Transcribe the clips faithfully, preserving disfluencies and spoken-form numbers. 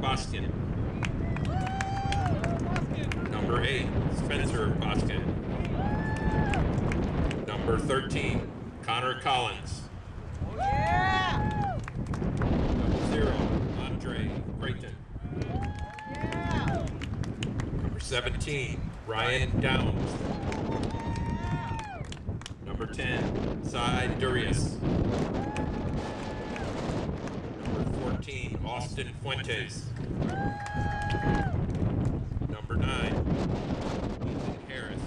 Boskin. Number eight, Spencer Boskin. Number thirteen, Connor Collins. Oh, yeah! Number zero, Andre Creighton. Yeah! Number seventeen, Ryan Downs. Number ten, Cy Durius. Number fourteen, Austin Fuentes. Number nine, Ethan Harris.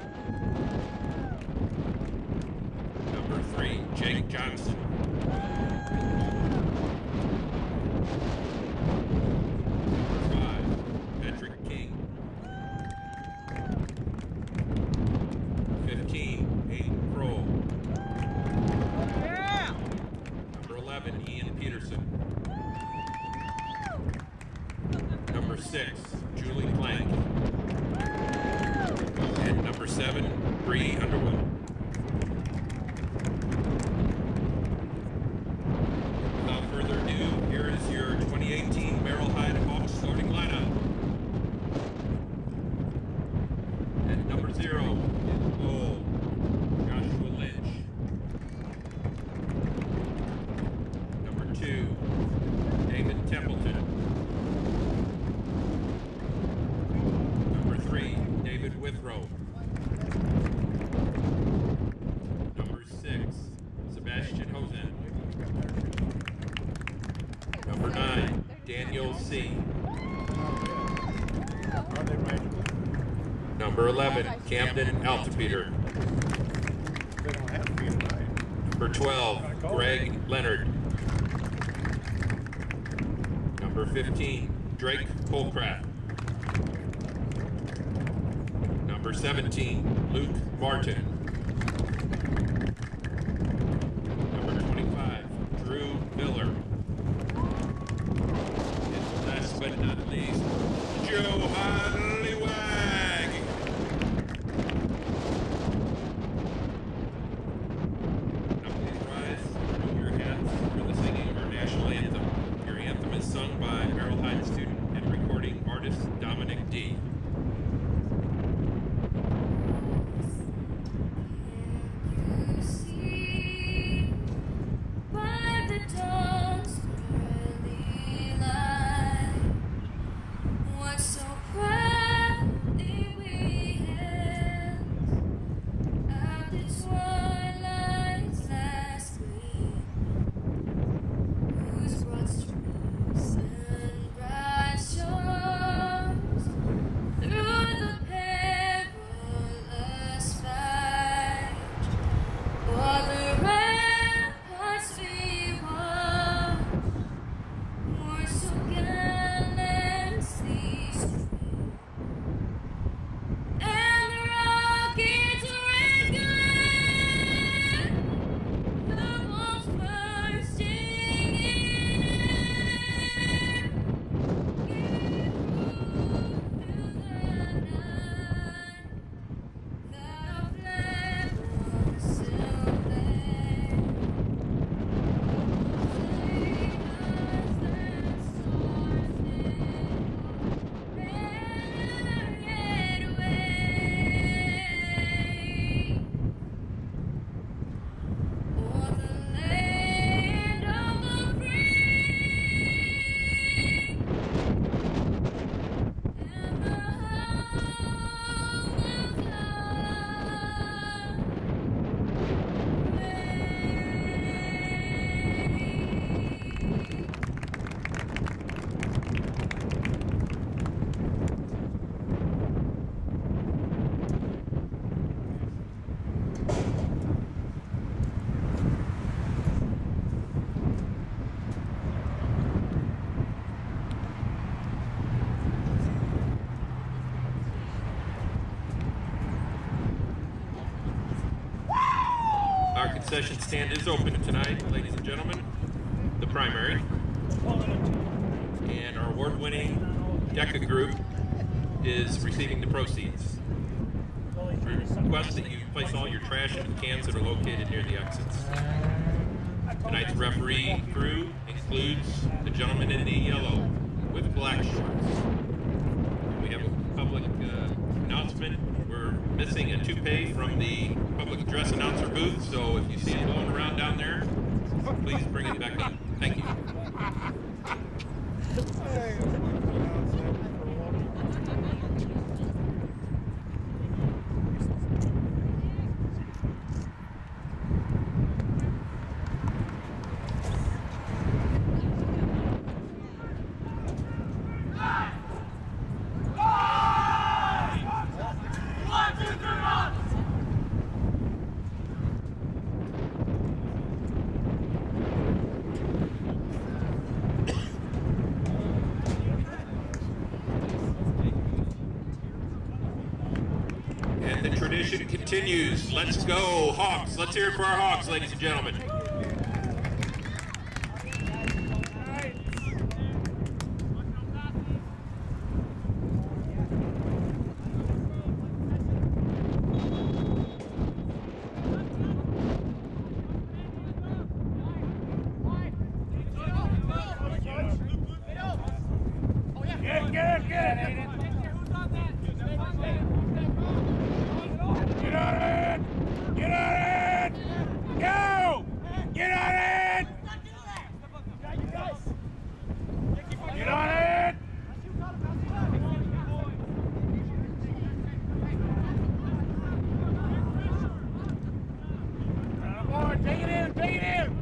Number three, Jake Johnson. Number five, Patrick King. fifteen, Aiden Kroll. Yeah! Number eleven, Ian Peterson. Number six, Julie Plank. And number seven, Bree Underwood. Without further ado, here is your twenty eighteen Merrol Hyde Hawks starting lineup. At number zero, in goal, Joshua Lynch. Number two, David Templeton. Number three, David Withrow. Number six, Sebastian Hosen. Number nine, Daniel C. Number eleven, Camden Altipeter. Number twelve, Greg Leonard. Number fifteen, Drake Colcraft. Number seventeen, Luke Martin. Number twenty-five, Drew Miller. And last but not least, Joe Hollywag. Now please rise and remove your hats for the singing of our national anthem. Your anthem is sung by Merrol Hyde student and recording artist Dominic D. Our concession stand is open tonight, ladies and gentlemen. The primary. And our award-winning DECA group is receiving the proceeds. We request that you place all your trash in cans that are located near the exits. Tonight's referee crew includes the gentleman in the yellow with black. black shorts. We have a public uh, announcement. We're missing a toupee from the public address announcer booth, so if you see it blowing around down there, please bring it back up. Thank you. And the tradition continues. Let's go, Hawks. Let's hear it for our Hawks, ladies and gentlemen. Get it, get it, get it, Aiden. Get on it! Get on it! Go! Get on it! Get on it! Board, take it in, take it in!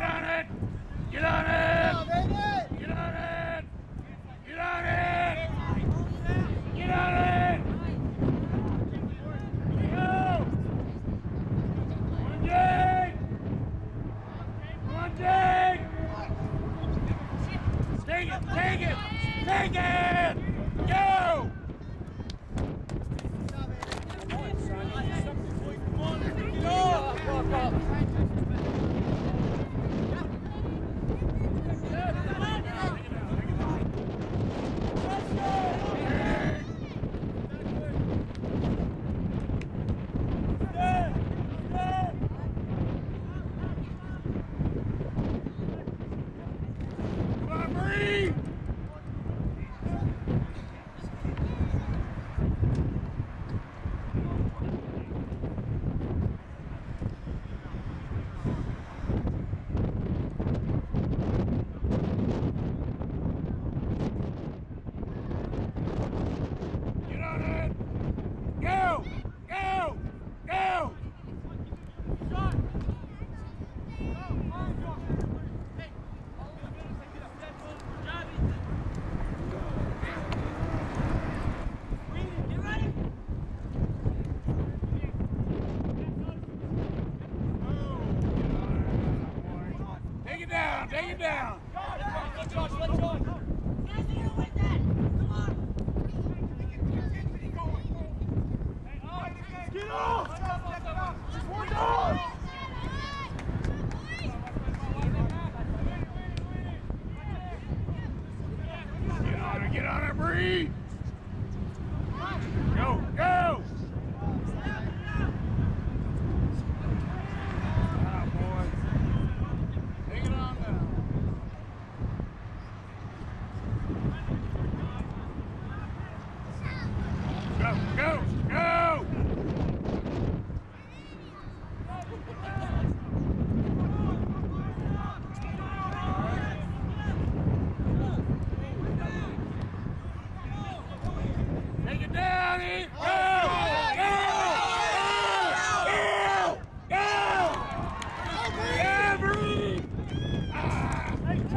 Get on it! Get on it! Get on it! Get on it! Get on it! Go! Come on, Jake! Come on, Jake! Take it! Take it! Take it! Go! Take it down! Take it down! Let's go! Let's go! Get off! Just one dog! Get on it! Get on it! Breathe! Go! Go! Go! Go! Take it down! Eat! Go! Go! Go! Go! Go! Breathe! Ah!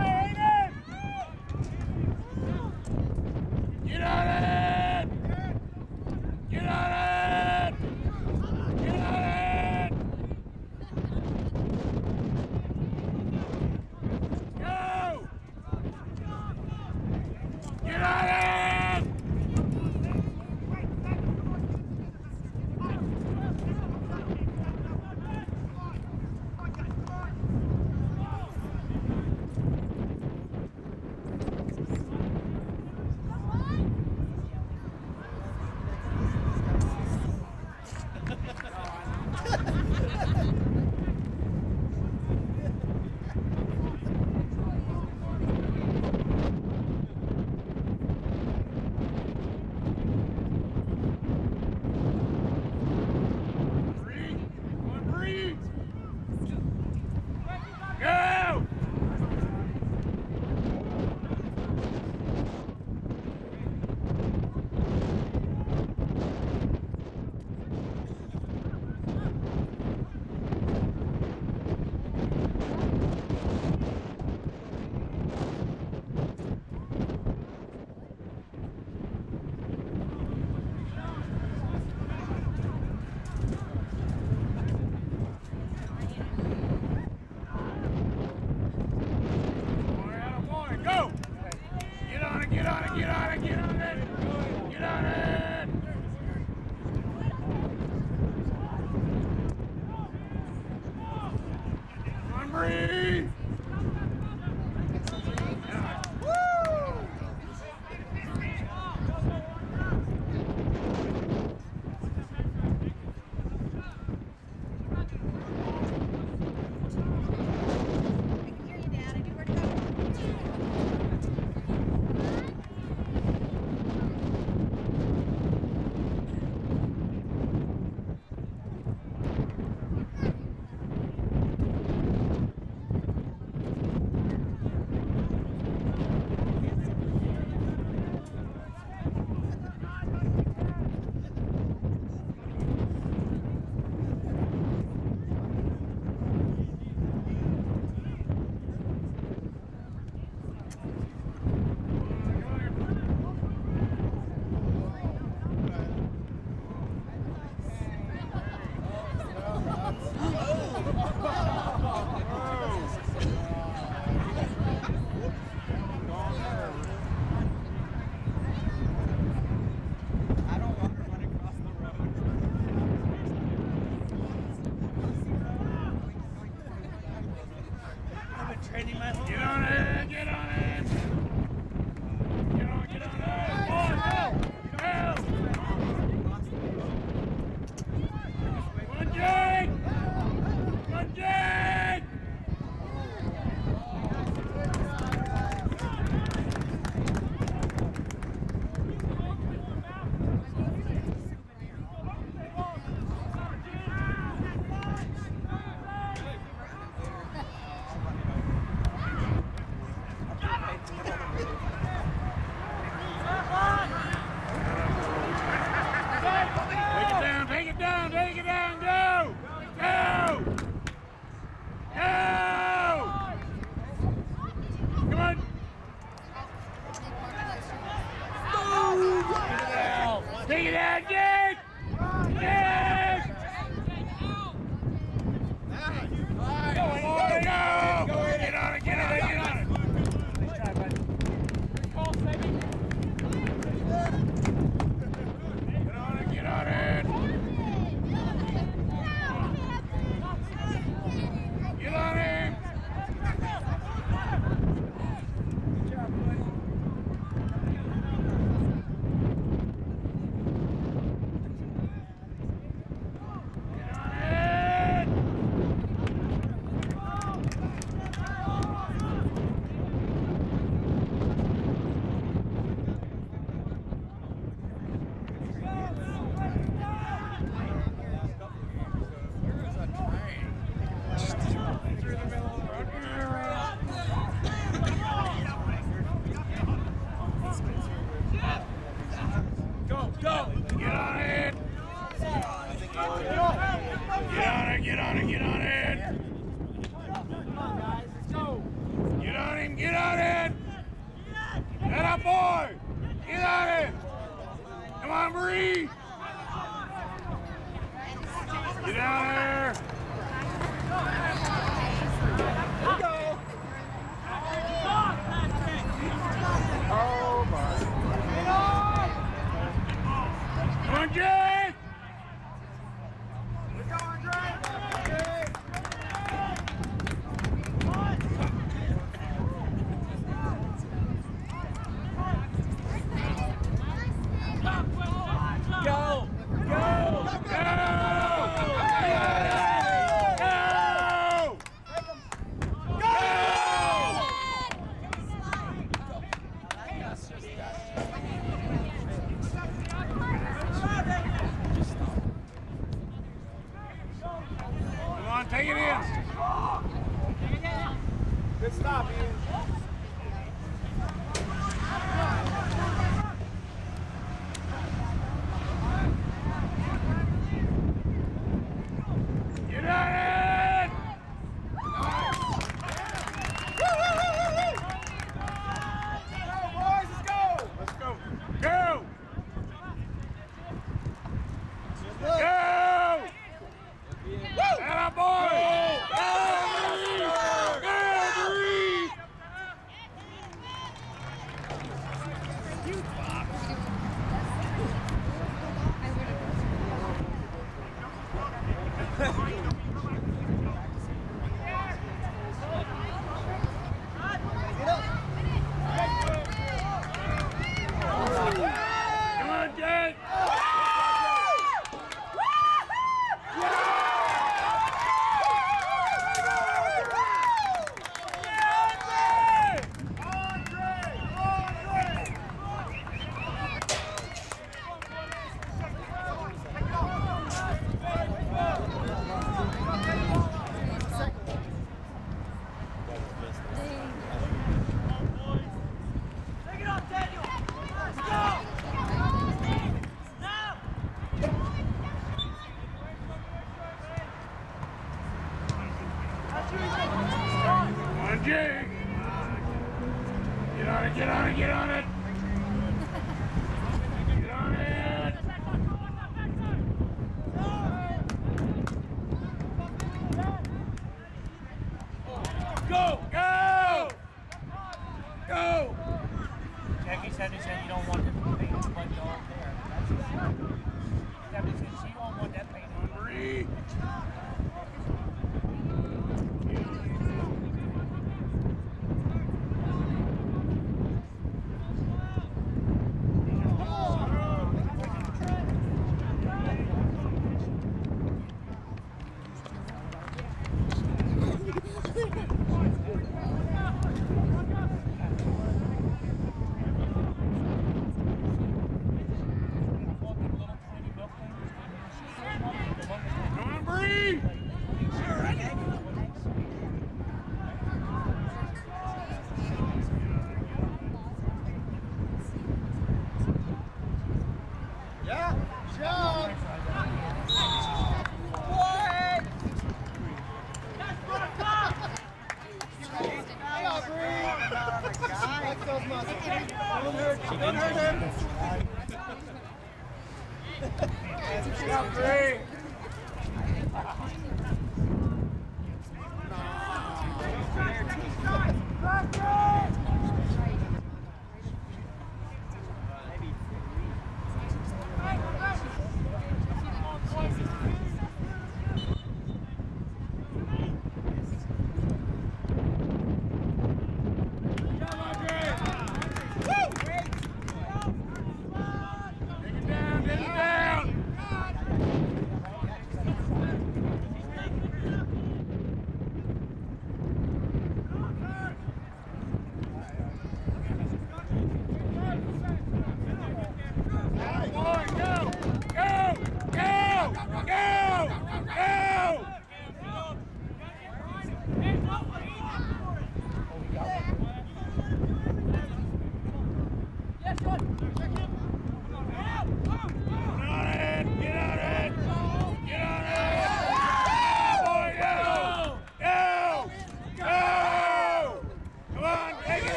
Get on it! Get on it! Get on it! Go! Get on it! Go! Go! Get on it, get on it, get on it, get on it! Get on it! Come on, breathe! Get on it, get on it, get on it. Come on, guys. Let's go. Get on him, get on it. Get up, boy. Get on it. Come on, Bree. Get down there. Here we go. Oh, my. Come on, Jay. Let's go, Andre. Go! Go! Go! Come on, take it in. Good stop, Ian. Get on it! Go, boys, let's go! Let's go. Go! Go! Go! Atta boy! Go! Go, Bree! Come on, Jake! Take it off, Daniel! Let's go! Now! Come on, Jake! Get on it, get on it, get on it! Get on it! Go! Go! Go! Jackie said he said you don't want the paint to play all there. That's his son. Jackie said she don't want that paint. Bree! Come on, Bree! Yeah, John! Boy! Hey, Aubrey! Like those muscles. Don't hurt, don't hurt him. Good job, Bree!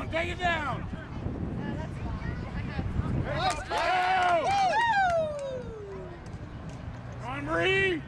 down, take it down. Nice. Go! Come on, Bree.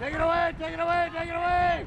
Take it away, take it away, take it away!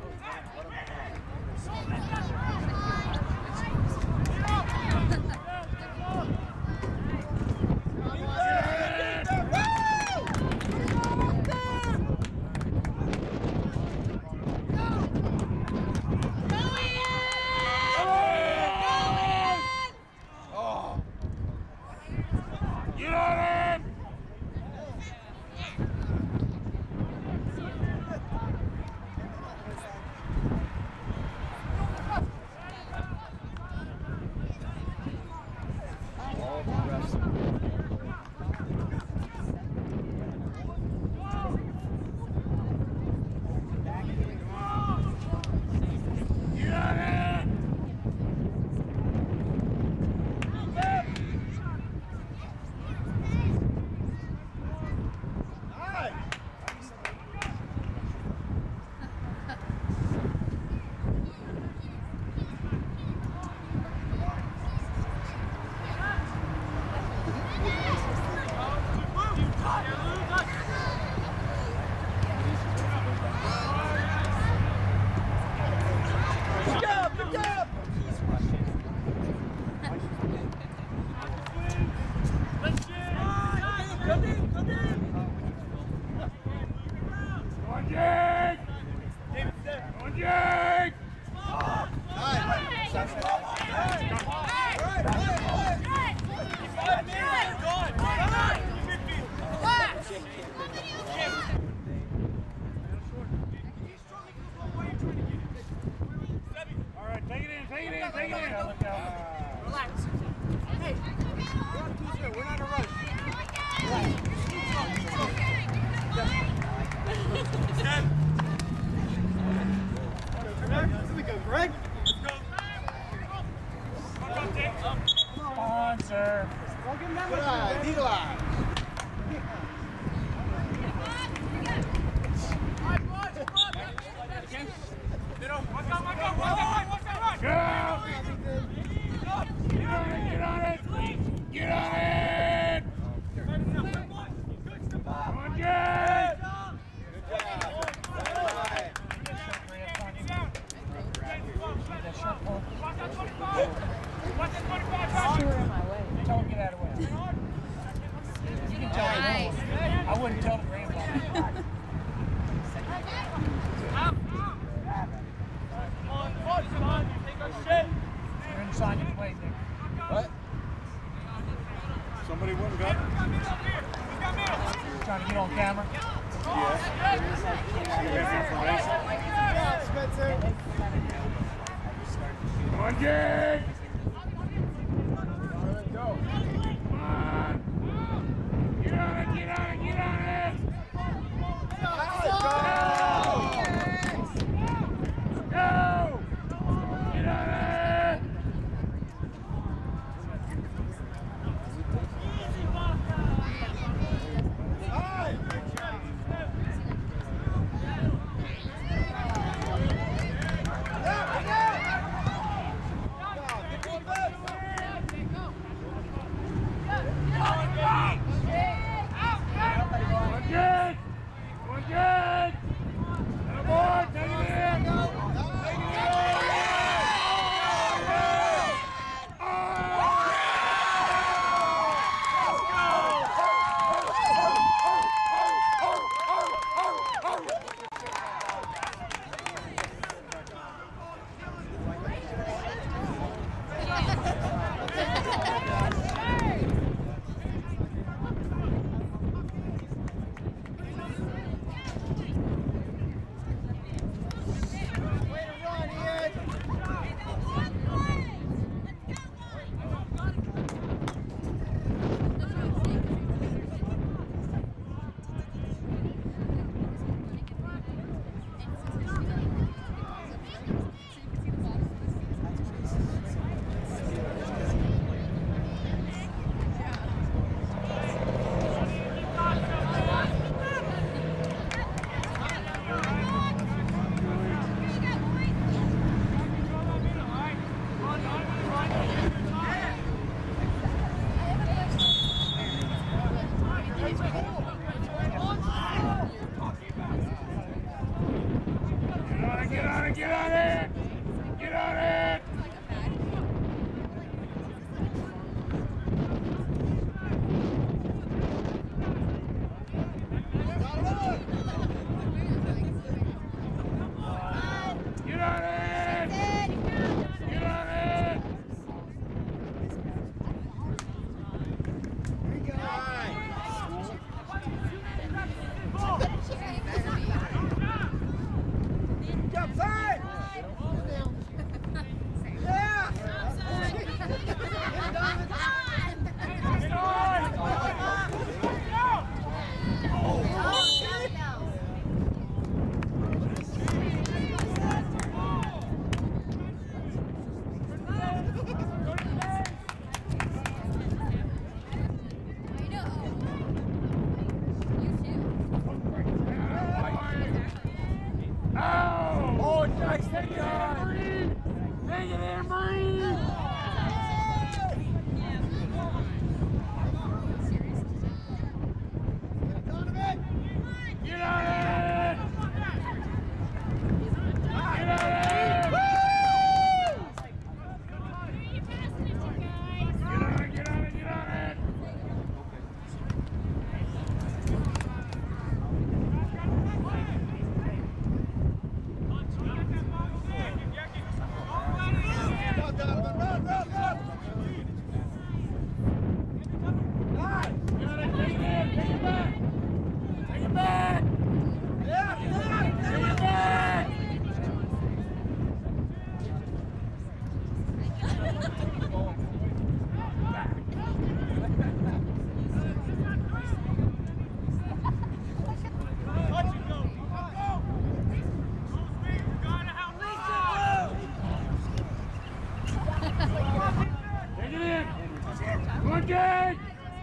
Take it in. Come on, Jake.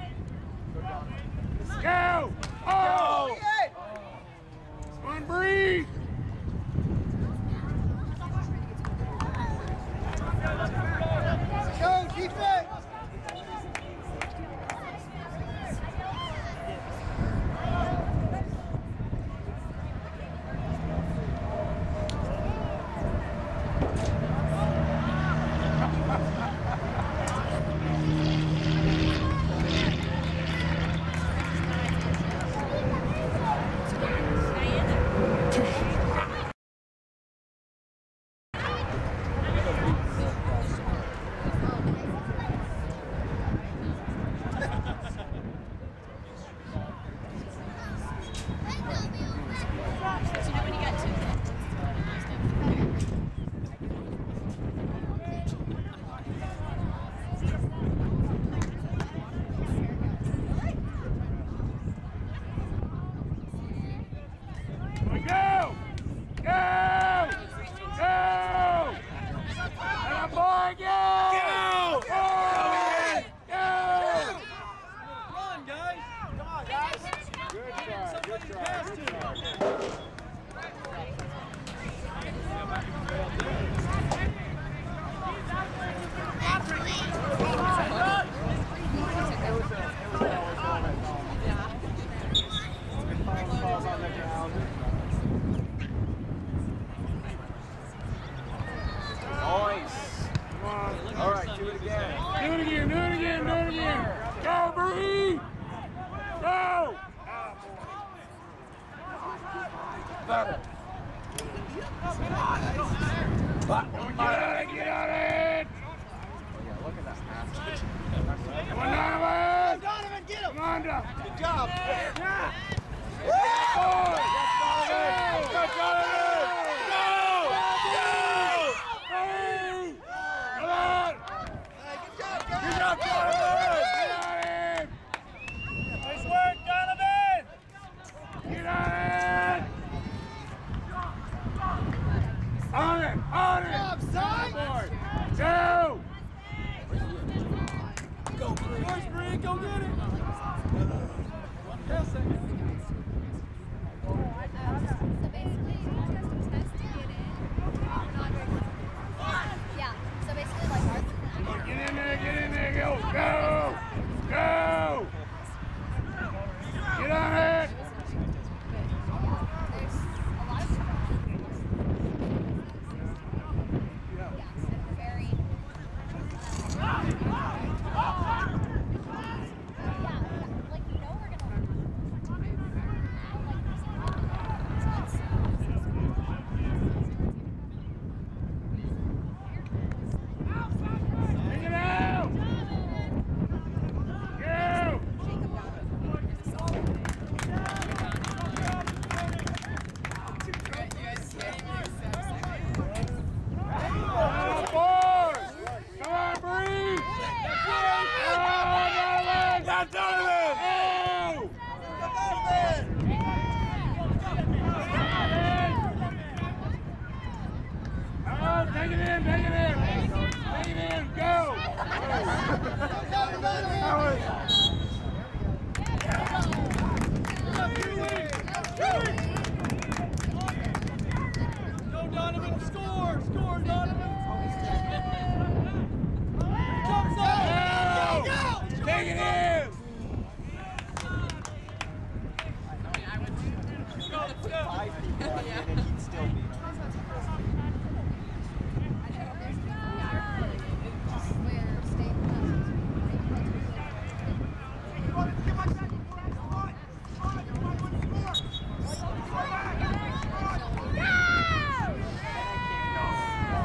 Go. Oh. Come on, breathe. Go, defense!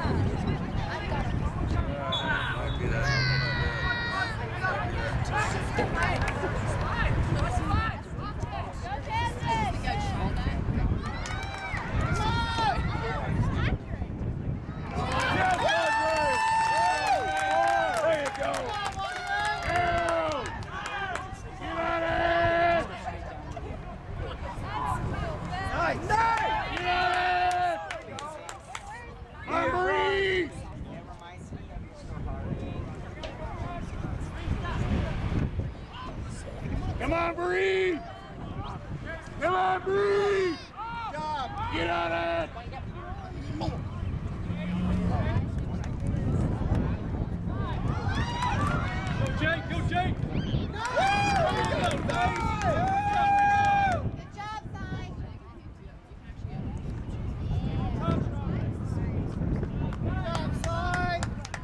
Let's go. on, Bree! Come on, Bree! Good job. Get on it! Go, Jake! Go, Jake! Good job, Si.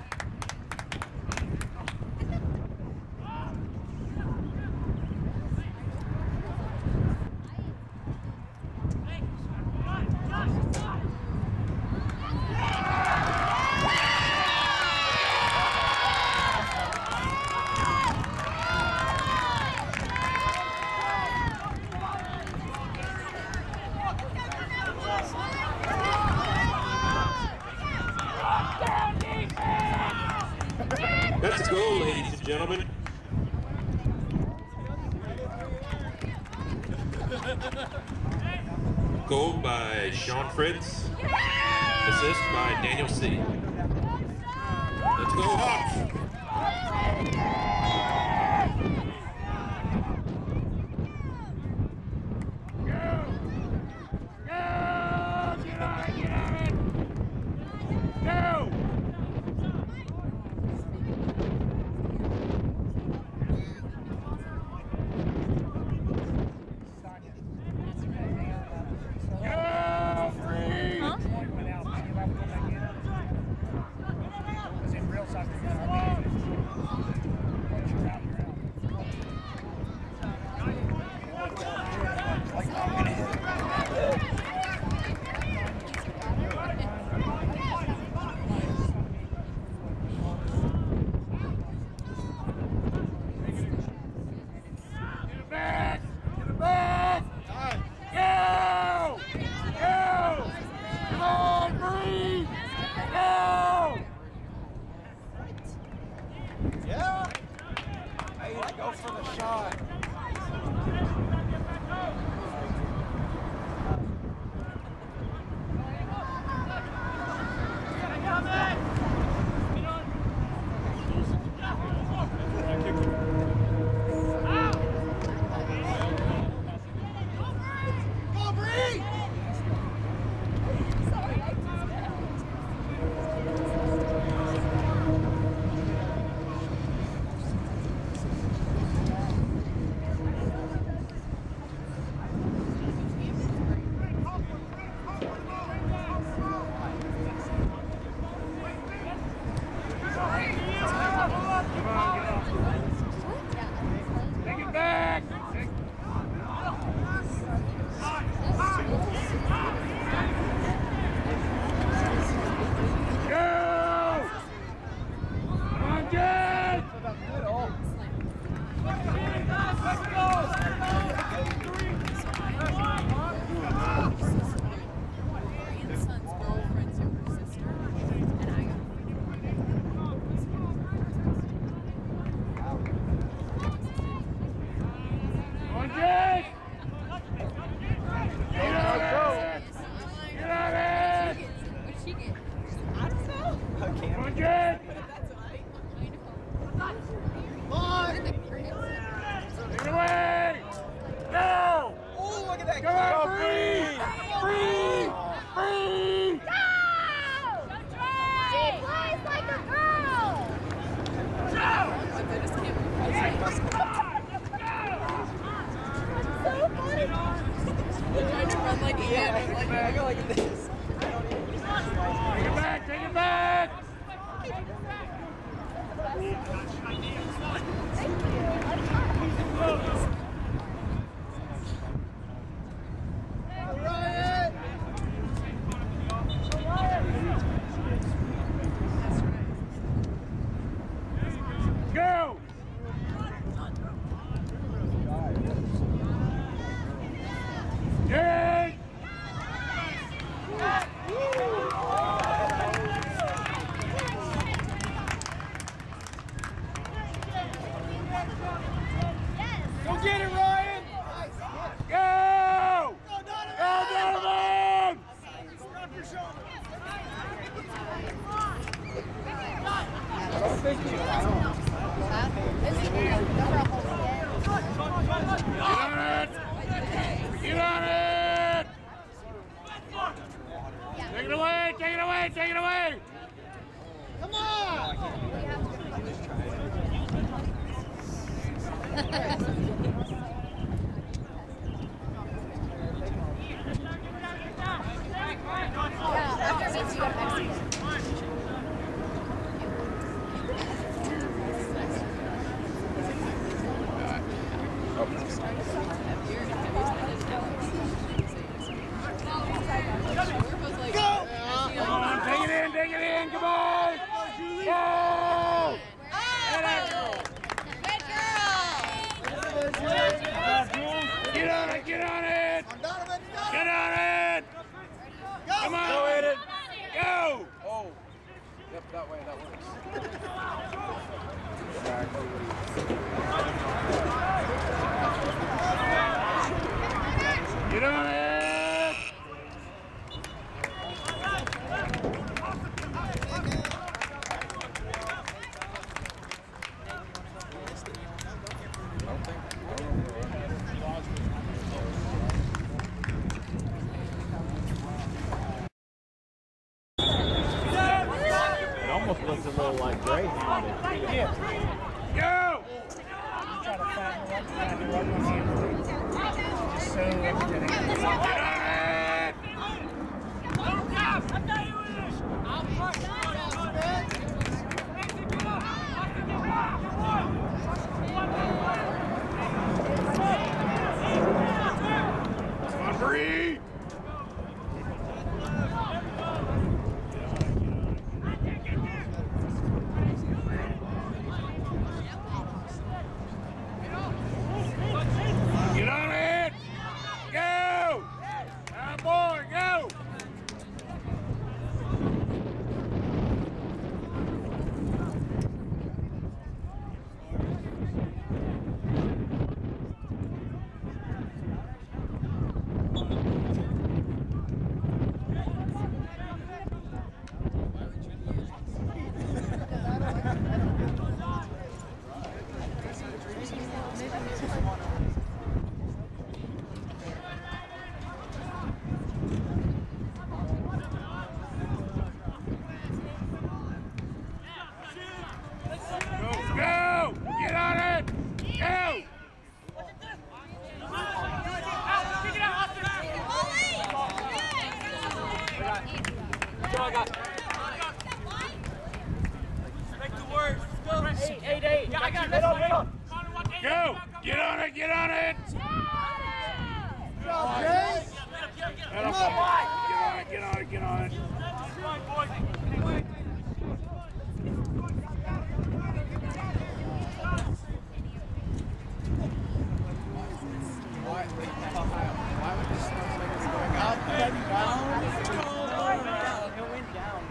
That's a goal, ladies and gentlemen. Goal by Sean Fritz. Assist by Daniel C. Let's go, Hawks! Yeah. Hey, go for the shot. Thank you. on it! Get on it! Take it away! Take it away! Take it away! Come on! Yeah, after meets you go to Mexico. That way, that works. Get on it! Almost looks a little like Greyhound. Yeah. Go! You try to fatten her up, fatten her up on the just so energetic. Get on it! Come on, Bree! Get on it! Go! Ah, boy, go! Go! Get on it! Go! Go! Get on it! Get on it! Get on it! Get on it! Get on it! Get on it! Why would this start going up and down? It went down.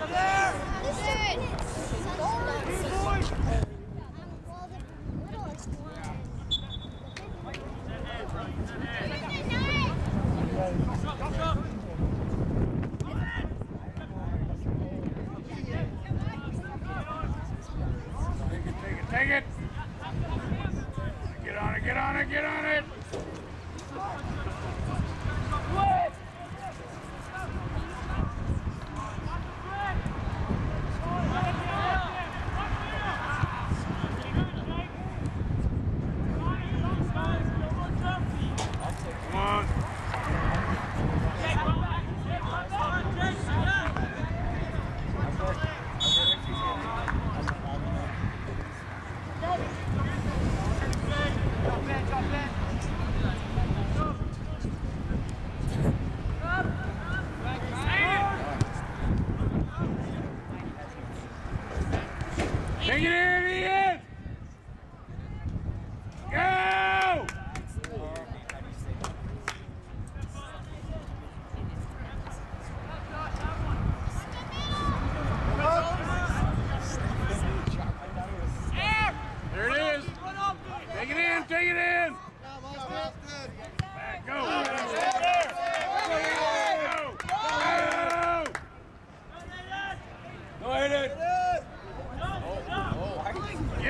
Take it, take it! Get on it, get on it, get on it! Come on! Take it in, Ian! Go! There it is. Take it in, take it in. Back, go. Go. Go. Go hit it.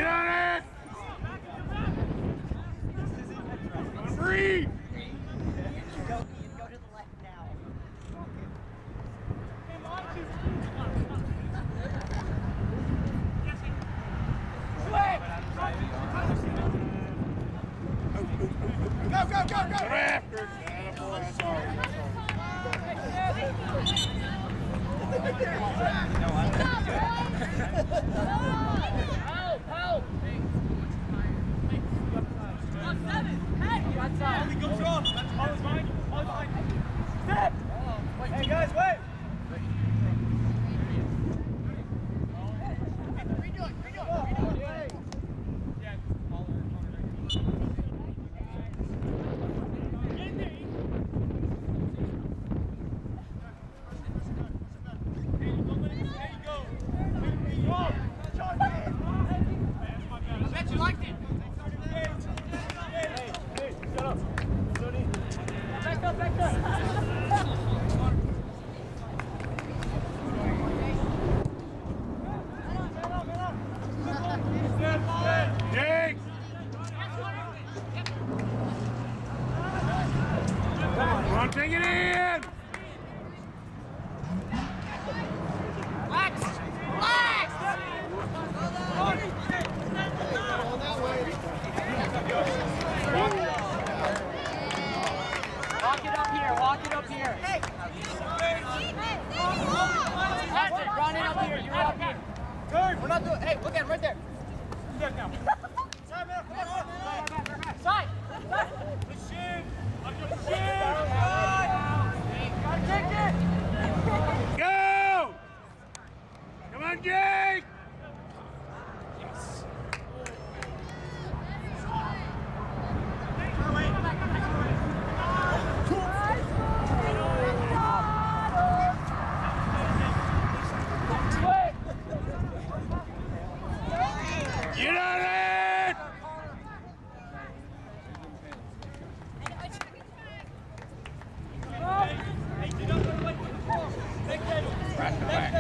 Take it in! Relax! Relax! Walk it up here, walk it up here. That's it, run it up here, you're up here. Turn! We're not doing, hey, look at him right there. Side, man, come on. Side! Machine! Go! Come on, Jake! Get on it! Right to back.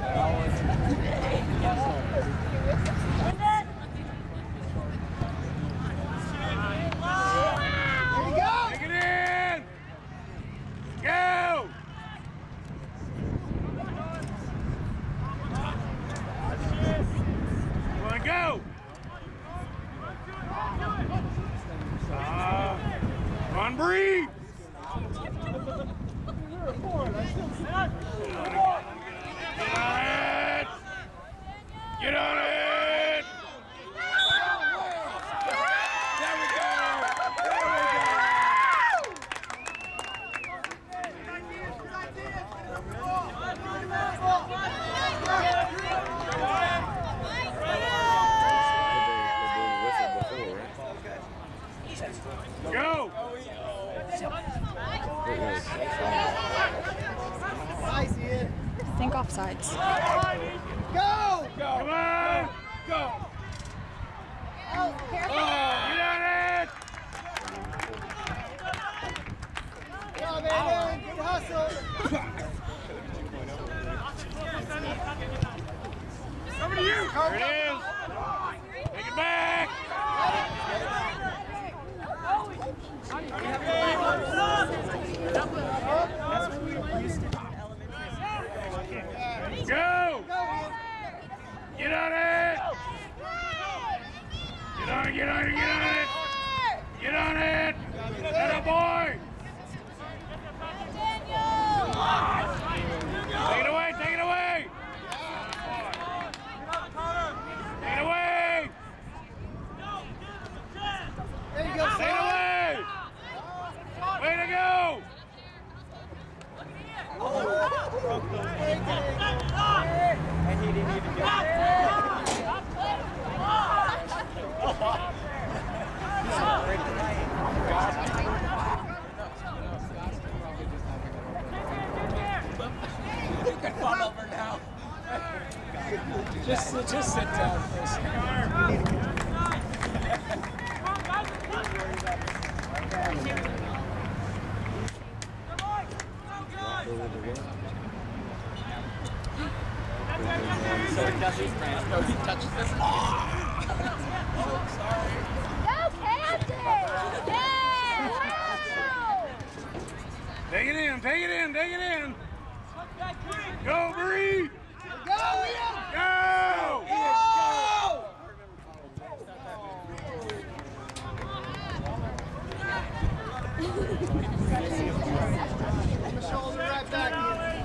Take it in! Go! Come on, go! Uh, come on, breathe! Get on it! Get on it! There we go! There we go! Go! Nice, Ian. Think offsides. Go! Come on! Go! Oh, careful. Get on it! Go, man, good hustle. Over to you! There it is! Take it back! Go! Get on it! Get on it, get on it, get on it! Get on it! That boy! Take it away, take it away! Take it away! There you go, Take it away! Way to go! And he didn't even get You can fall over now. Just, just sit down for a second. So he does his brand. No, he touches this. Oh, sorry. Go, Captain! Yeah! Wow! Take it in, take it in, take it in! Go, Bree! Go, Ian! Go! Go! I'm the shoulder right back, Ian.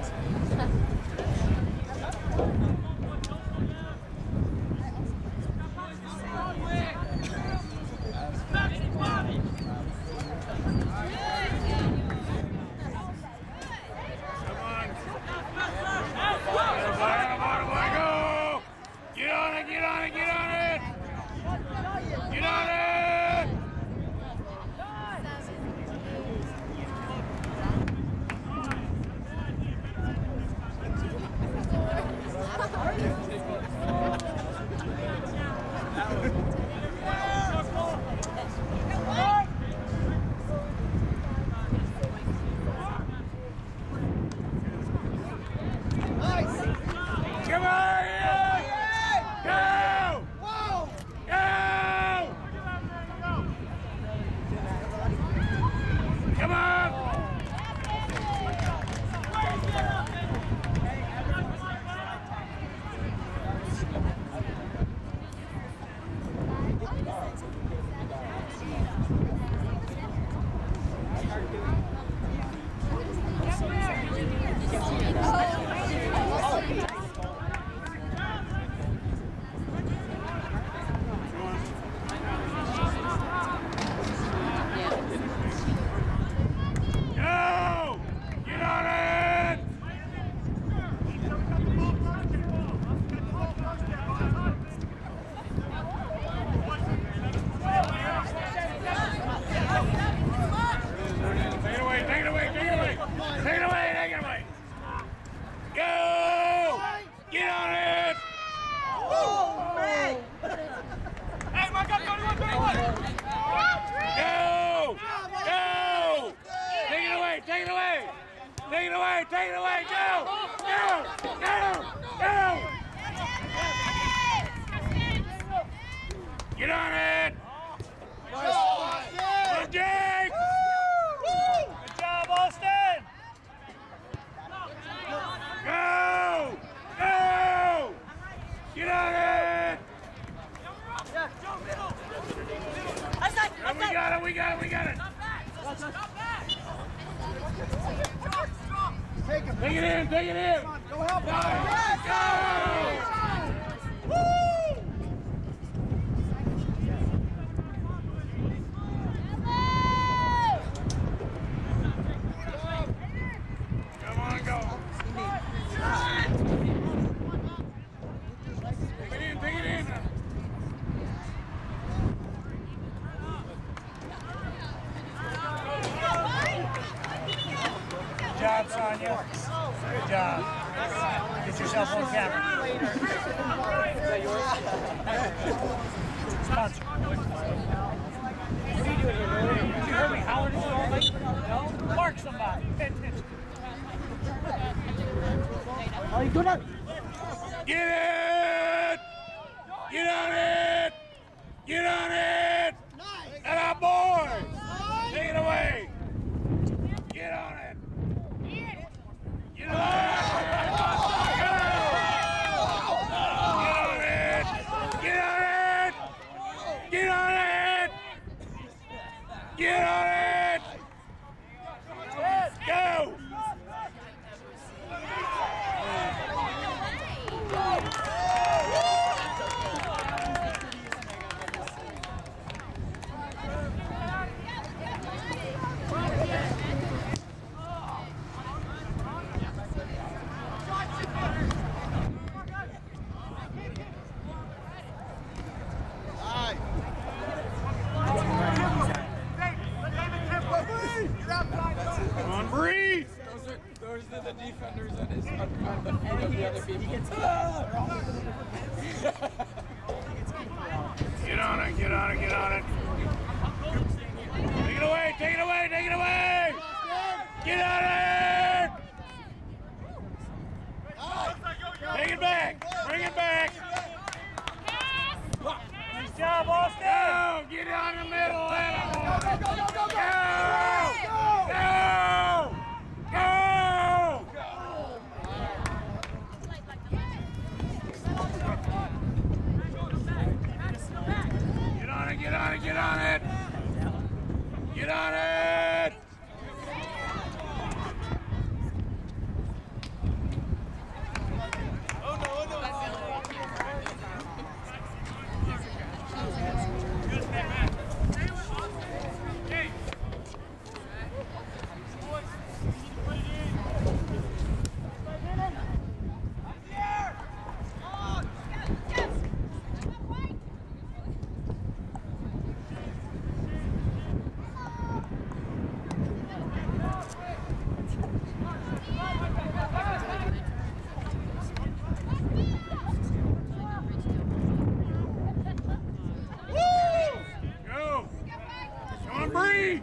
Bree!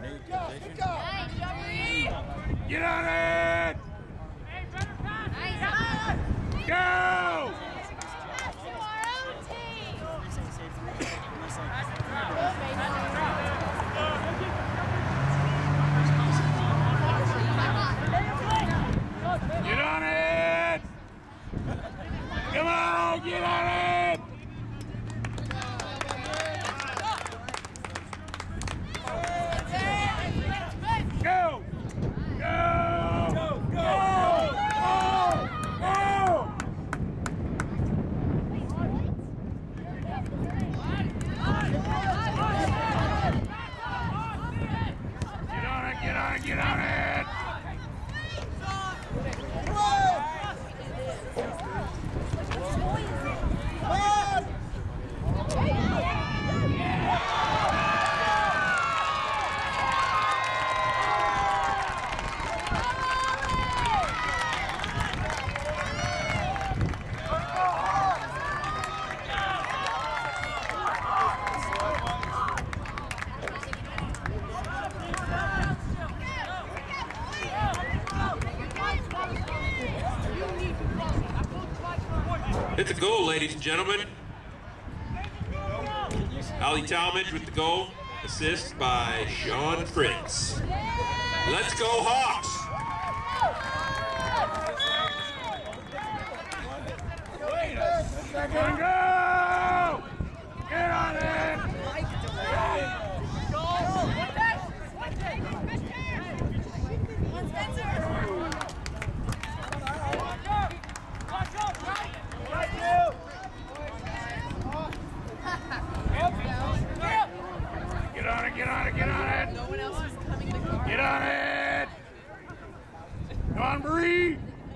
Get on it! Go! Get on it! Come on, get on it! Go! Go! Go! Go! Go! Get on it, get on it, get on it! It's a goal, ladies and gentlemen. Ali Talmadge with the goal, assist by Sean Fritz. Let's go Hawks! Second go! Get on it! Get on it, get on it, get on it! No one else is coming to guard. Get on it! Come on, Bree!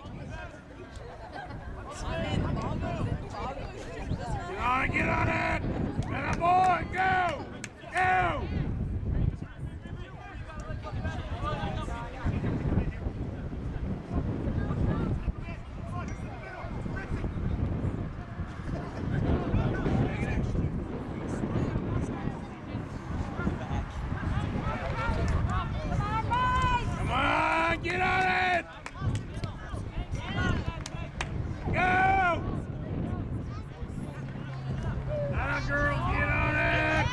Get on it, get on it! And a boy, go! Go! Come on, get on it! Go! Atta girl, get on it!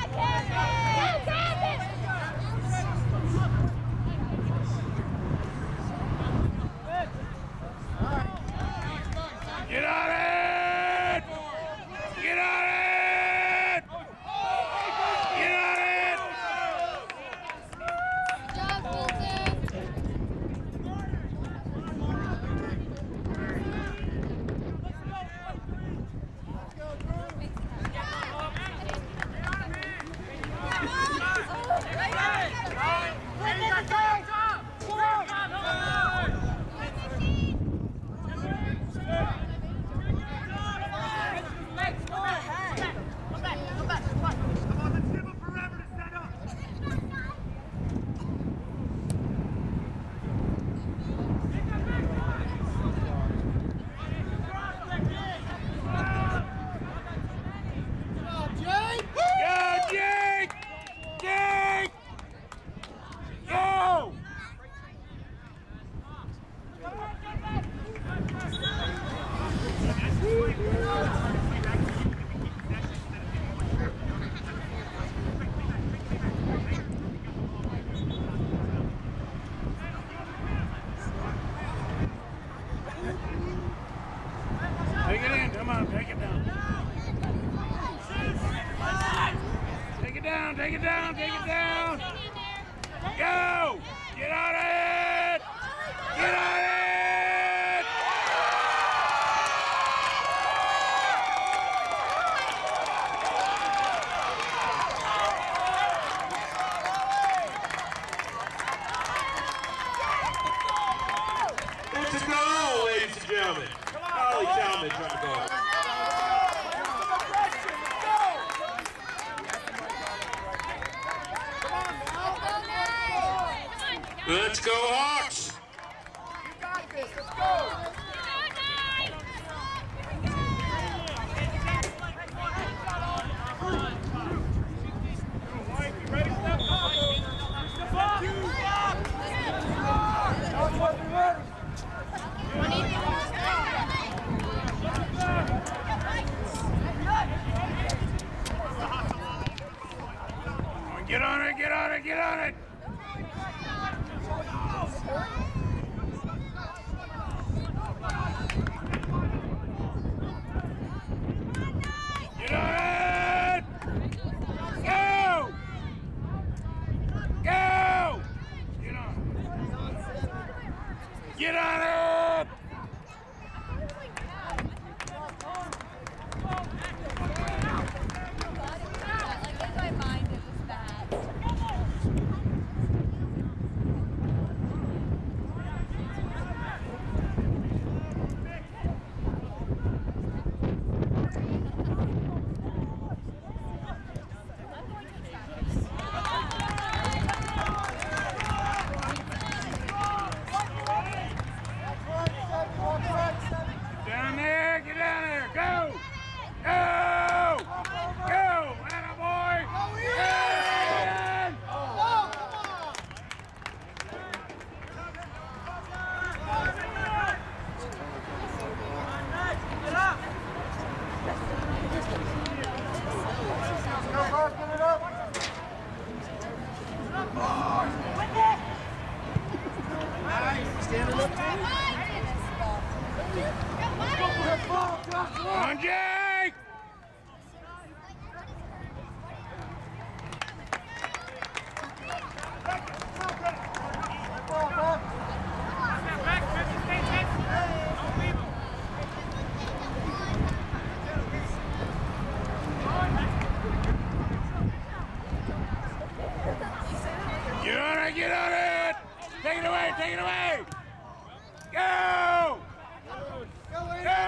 Get on it! Get on it! Get on it! Go, Jake! Jake! Go! Take it in, come on, take it down. Take it down, take it down, take it down. Go! Get on it! Get on it! It's a goal, ladies and gentlemen. Ali Talmadge on the goal. Let's go Hawks! You got this. Let's go. Mike, you ready for that? it, get on it! Get on it! Go! Go! Get on it! Get on it! Down there, get down there, go! Go! Go! Attaboy! And... Standing up, Come on, Jake! Get on it, get on it! Take it away, take it away! Go! Go!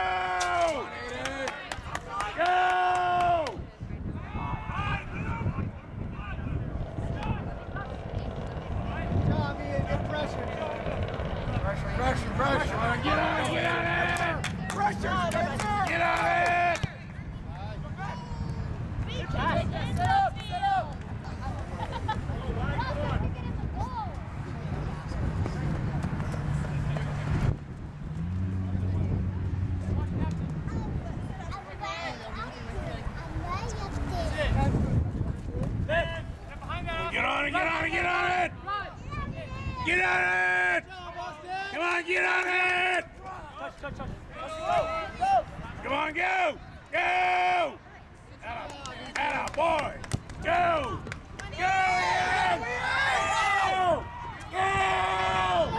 Go! Tommy, get pressure. Pressure, pressure, pressure. Come on, get on it, get on it! Pressure, pressure. Get on it! Sit up, sit up. Get on it, get on it, get on it! Get on it! Come on, get on it! Touch, touch, touch. Come on, go! Go! Atta boy! Go! Go! Ian! Go! Go!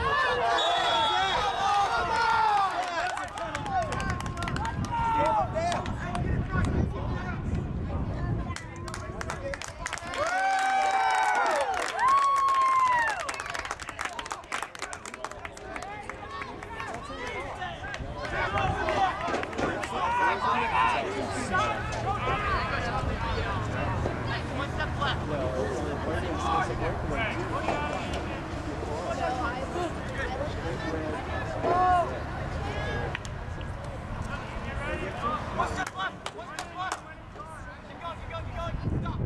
One step left. One step left. One step left. Keep going, keep going, keep going. Stop.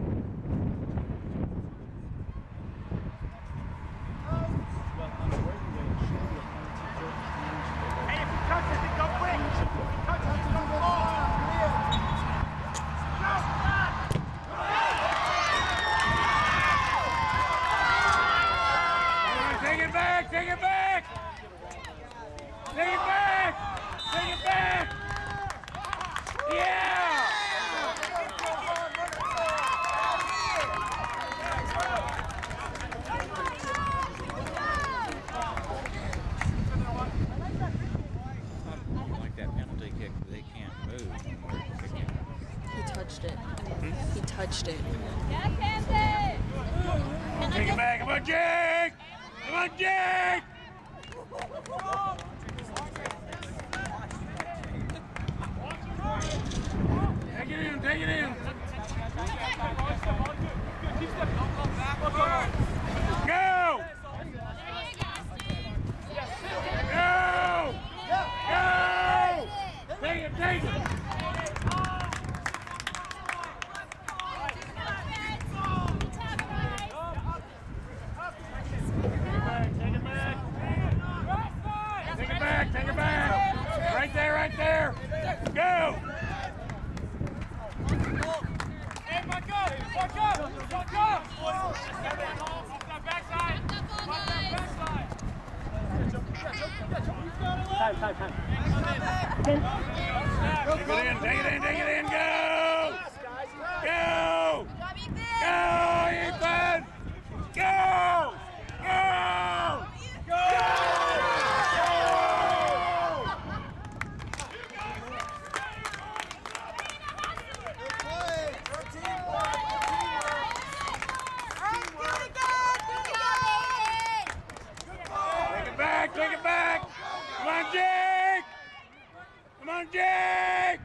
Hey, if you touch it, then go quick. If you touch it, then don't fall. Take it back! Take it back! Take it back! Take it back! Yeah! Like that penalty kick, they can't move. He touched it. He touched it. Take it back! Come on, Jake! Come on, Jake! Take it in, take it in. Go! Go! Go! Take it, take it. Take it back! Right there, right there! Go! Hey, my God! Time, time, time. Take it in, take it in, take it in, go! Go! Go, Ethan! Go! Go! Back, take it back! Come on, Jake! Come on, Jake!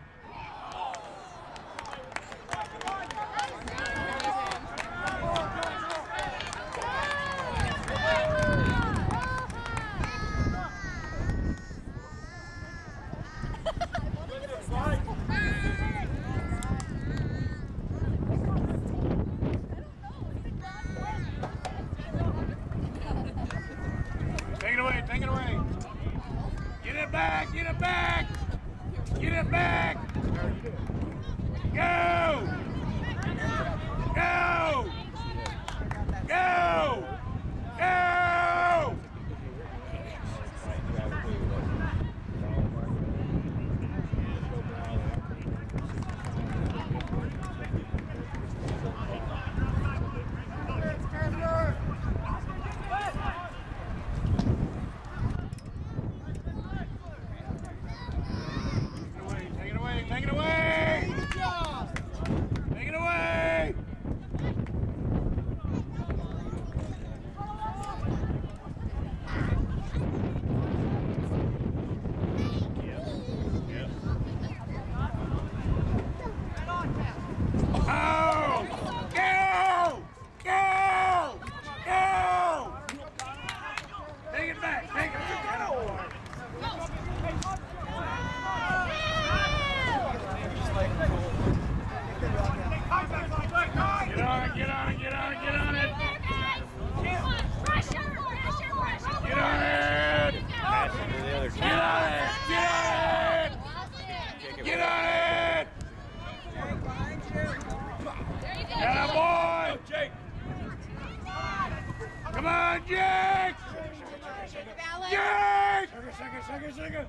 Take it away, take it away. Get it back, get it back. Get it back. Go. Go. Go. Go. Take it away, take it away! Take it away! Oh! Go! Go! Go! Take it back, take it back. Get on it, get on it, get on it, get on it! Get on it! Pass it to the other Get team. on it! Get on it! Get on, boy! Jake! Come on, Jake! Jake! Sugar, sugar, sugar,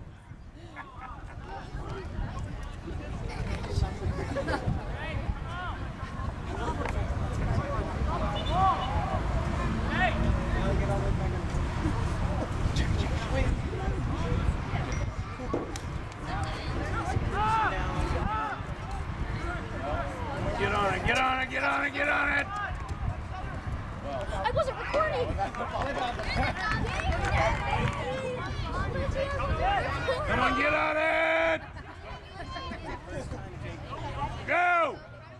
Get on it, get on it, get on it, get on it! I wasn't recording. Come on, get on it! Go!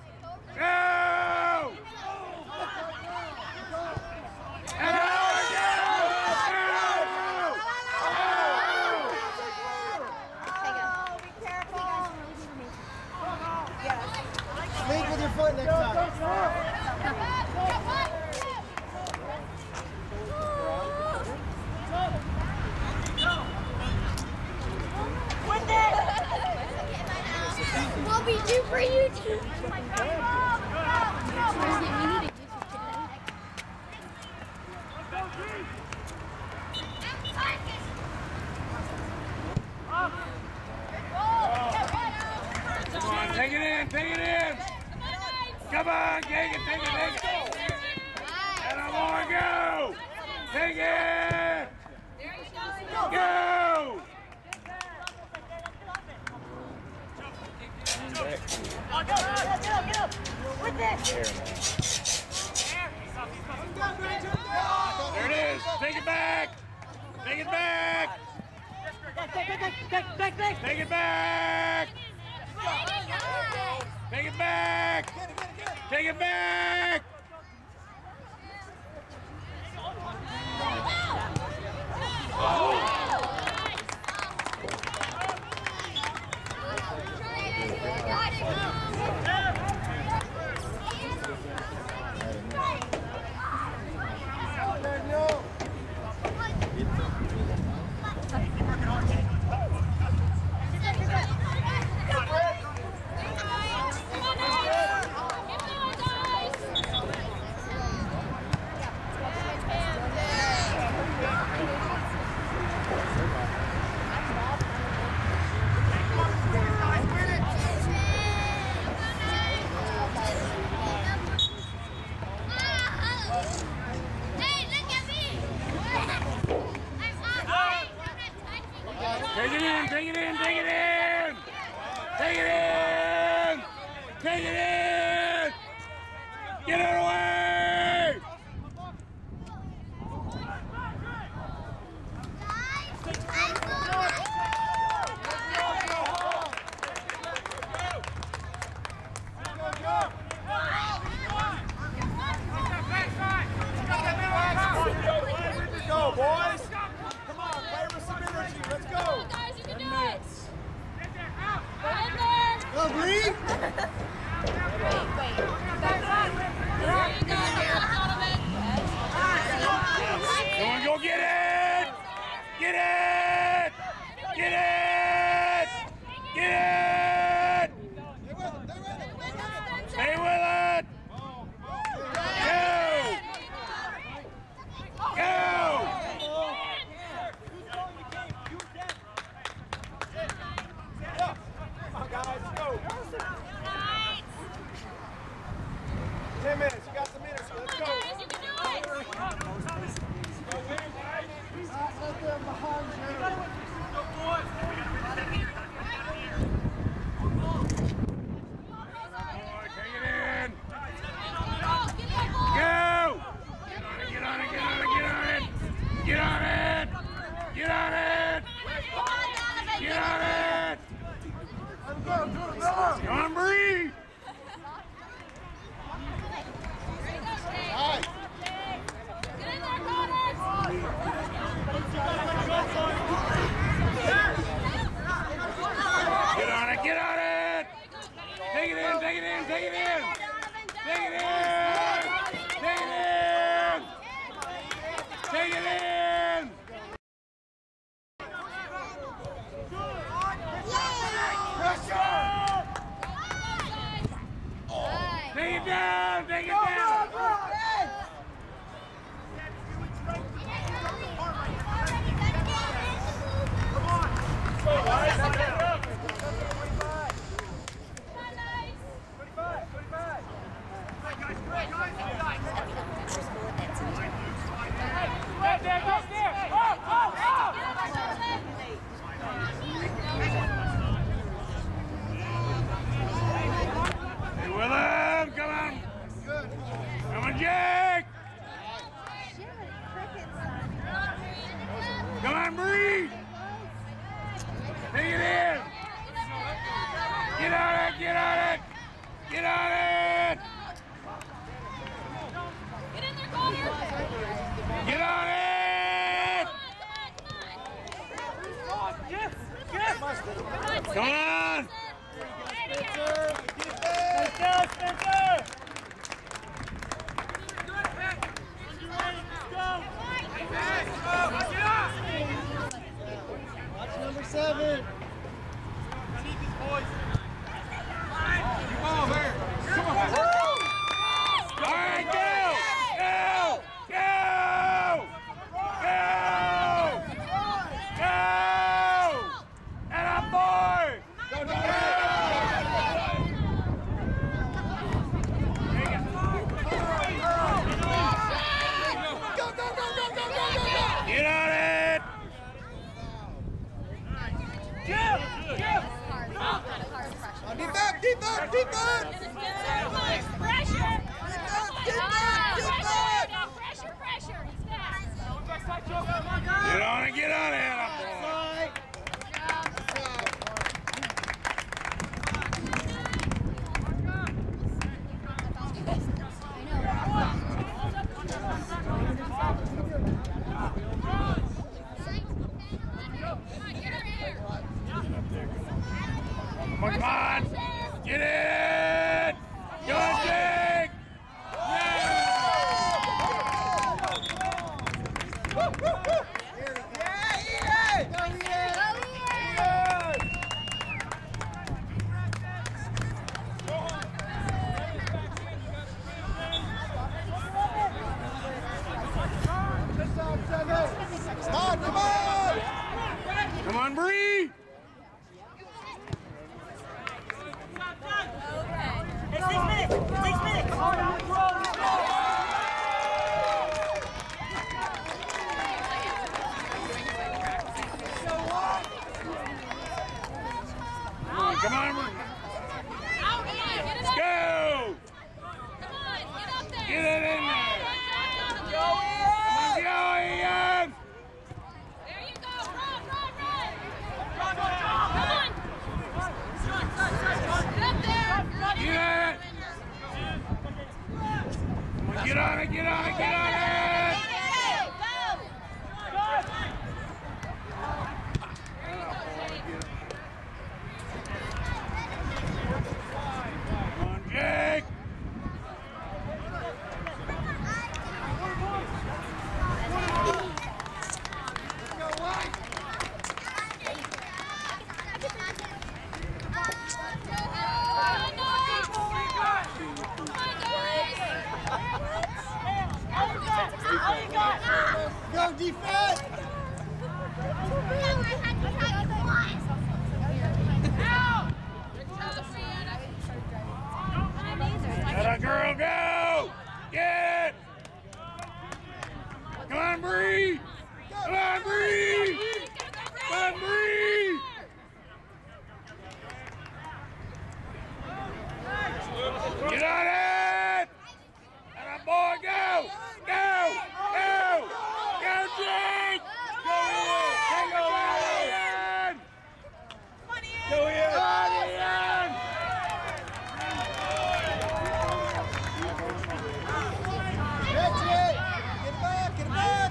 Go! And go! Lead with your foot next time. We'll be due for YouTube. Come on, take it in, take it in! Come on, take it, take it, take it! And a more, go! Take it! Go! There it is! Take it back! Take it back! Take it back! Take it back! Take it back! Get it away! Go, boys! Come on, play with some energy. Let's go! Guys, you can do it! Go, Bree! Wait, wait. Back up. There you go, Donovan. Come on, go get it! Get it! Get it! Get it! Stay with it! Go! Go! Come on, guys, go! Ten minutes, you got some energy. Let's go! Guys, you can do it! Let them behind you. Take it in! Go! Get that ball! Go! Get on it, get on it, get on it! Get on it! Get on it! Get on it! Come on, Bree! All right. Get in there, Connors! Get on it, get on it! Take it in, take it in, take it in! Take it in! Take it in! Take it in! Take it down, take it down! Right there, right there! Up, up, up! Hey, Willem, come on! Come on, Jake! Come on, Bree! Take it in! Get on it, get on it! Get on it! Get in there, Connors! Get on it! Come on! Let's go, Spencer! Watch number seven. I need these boys. Keep on here. Come on. All right, go! Go! Go! Go! Go! And a boy! Go, go, Get on it! Deep back, deep back, deep back! Pressure! Deep back, deep back! Now pressure, pressure! He's fast! Get on it, get on it, and a boy! Come on, come on! Get it! Go, Jake! Yeah, eat it! Get on it, get on it, get on it! Come on, Jake! Go defense! Let a girl go! Get it! Come on, Bree! Come on, Bree! Come on, Bree! Get on it! Let a boy go! Go! Go! Go, Jake! Go in! Go in! Go in! Go in! That's it! Get it back! Get it back!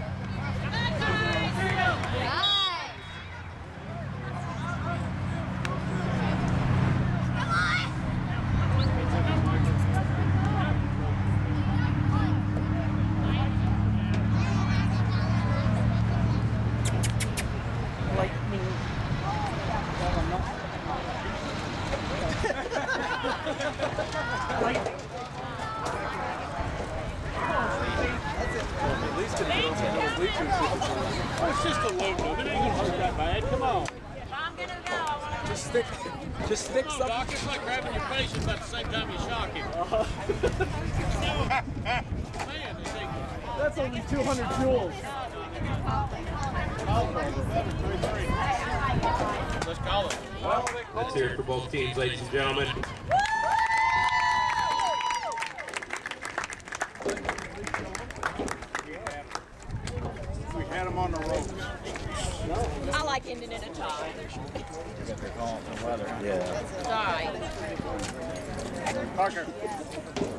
It's just a low move. It ain't gonna hurt that bad. Come on. I'm gonna go. Just stick, just stick Come on, something. Doc. It's like grabbing your patient at the same time you shock him. Man, they think. That's only two hundred joules. Let's call it. Let's hear it for both teams, ladies and gentlemen. We had them on the ropes. I like ending in a tie. Yeah. Tie. Parker.